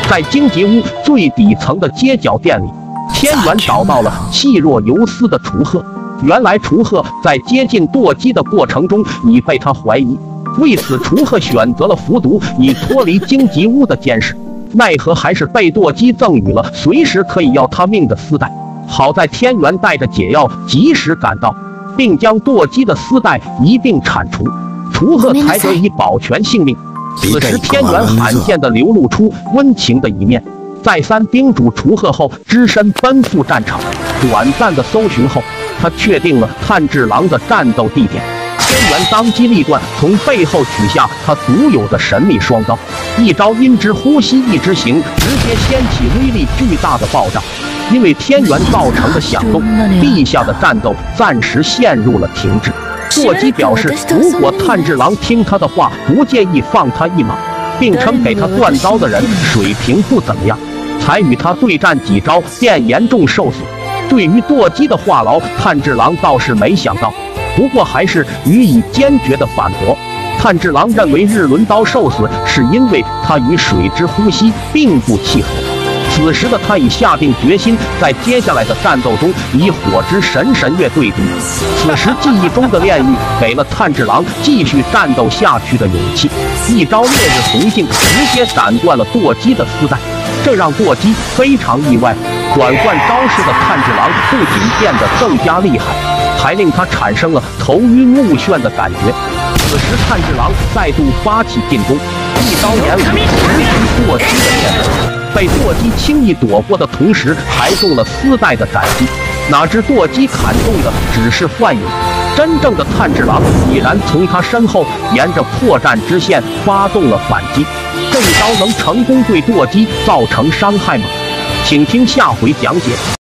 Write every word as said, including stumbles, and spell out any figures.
在荆棘屋最底层的街角店里，天元找到了气若游丝的楚鹤。原来楚鹤在接近舵姬的过程中已被他怀疑，为此楚鹤选择了服毒以脱离荆棘屋的监视。奈何还是被舵姬赠予了随时可以要他命的丝带。好在天元带着解药及时赶到，并将舵姬的丝带一并铲除，楚鹤才得以保全性命。此时天元罕见地流露出温情的一面，再三叮嘱楚鹤后，只身奔赴战场。短暂的搜寻后，他确定了炭治郎的战斗地点。天元当机立断，从背后取下他独有的神秘双刀，一招阴之呼吸一之形，直接掀起威力巨大的爆炸。因为天元造成的响动，地下的战斗暂时陷入了停滞。舵姬表示，如果炭治郎听他的话，不介意放他一马，并称给他断刀的人水平不怎么样，才与他对战几招便严重受损。对于舵姬的话痨，炭治郎倒是没想到，不过还是予以坚决的反驳。炭治郎认为日轮刀受损是因为他与水之呼吸并不契合。此时的他已下定决心，在接下来的战斗中以火之神神月对敌。此时记忆中的炼狱给了炭治郎继续战斗下去的勇气，一招烈日红镜直接斩断了舵姬的丝带，这让舵姬非常意外。转换招式的炭治郎不仅变得更加厉害，还令他产生了头晕目眩的感觉。此时炭治郎再度发起进攻，一刀掩舞直击舵姬的面部。被舵姬轻易躲过的同时，还中了丝带的斩击。哪知舵姬砍中的只是幻影，真正的炭治郎已然从他身后沿着破绽之线发动了反击。这一刀能成功对舵姬造成伤害吗？请听下回讲解。